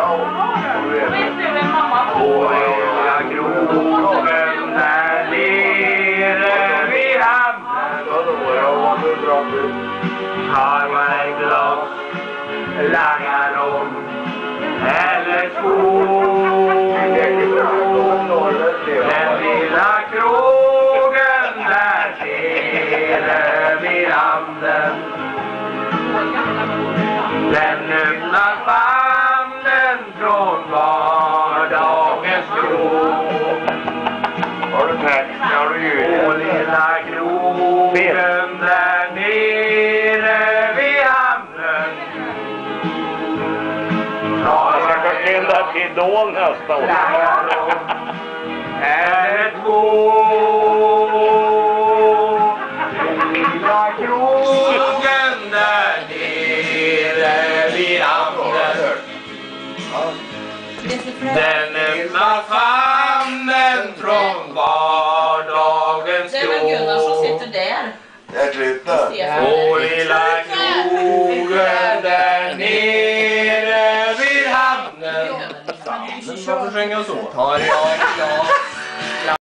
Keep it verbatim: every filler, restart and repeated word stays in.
Vet du vem mamma var? På lilla krogen där nere vid hamnen har man ett glas lagarom eller två. Den lilla krogen där nere vid hamnen, den öppnar famnen från vardagens krog. Har du tack? Har du ljud? På lilla krogen där nere vid hamnen. Jag ska gå till där till Idol nästa år. Är två. Lilla krogen där nere vid hamnen, den öppnar famnen från vardagens Det är väl Gunnar som krog. sitter där. Det är slut nu. På lilla krogen där nere vid hamnen, Varför sjunger jag så? har jag ett glas